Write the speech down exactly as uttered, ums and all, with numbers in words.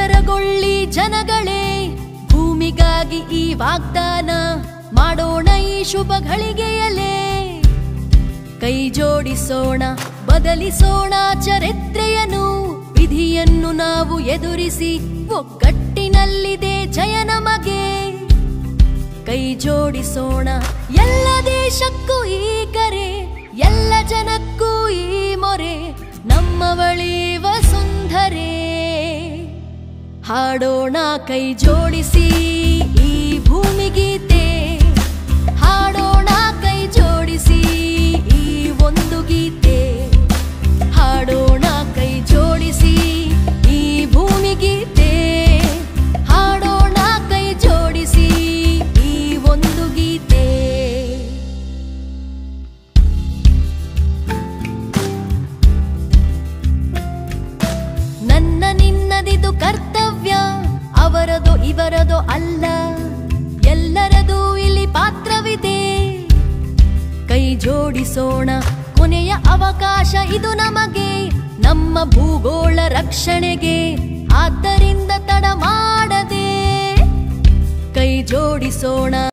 ಎಚ್ಚರಗೊಳ್ಳಿ ಜನಗಳೇ, ಭೂಮಿಗಾಗಿ ಈ ವಾಗ್ದಾನ ಮಾಡೋಣ ಈ ಶುಭ ಘಳಿಗೆಯಲೇ. ಕೈ ಜೋಡಿಸೋಣ, ಬದಲಿಸೋಣ ಚರಿತ್ರೆಯನ್ನು, ವಿಧಿಯನ್ನು ನಾವು ಎದುರಿಸಿ ಒಗ್ಗಟ್ಟಿನಲ್ಲಿದೆ ಜಯ ನಮಗೆ. ಕೈ ಜೋಡಿಸೋಣ, ಎಲ್ಲ ದೇಶಕ್ಕೂ ಈ ಕರೆ, ಎಲ್ಲ ಜನಕ್ಕೂ ಈ ಮೊರೆ, ನಮ್ಮವಳಿ ವಸುಂಧರೆ. ಹಾಡೋಣ ಕೈ ಜೋಡಿಸಿ ಈ ಭೂಮಿಗೀತೆ, ಹಾಡೋಣ ಕೈ ಜೋಡಿಸಿ ಈ ಒಂದು ಗೀತೆ, ಹಾಡೋಣ ಕೈ ಜೋಡಿಸಿ ಈ ಭೂಮಿಗೀತೆ, ಹಾಡೋಣ ಕೈ ಜೋಡಿಸಿ ಈ ಒಂದು ಗೀತೆ. ನನ್ನ ನಿನ್ನದಿದು ಕರ್ತವ್ಯ, ಅವರದೋ ಇವರದೋ ಅಲ್ಲ, ಎಲ್ಲರದೂ ಇಲ್ಲಿ ಪಾತ್ರವಿದೆ. ಕೈ ಜೋಡಿಸೋಣ, ಕೊನೆಯ ಅವಕಾಶ ಇದು ನಮಗೆ, ನಮ್ಮ ಭೂಗೋಳ ರಕ್ಷಣೆಗೆ, ಆದ್ದರಿಂದ ತಡ ಮಾಡದೆ ಕೈ ಜೋಡಿಸೋಣ.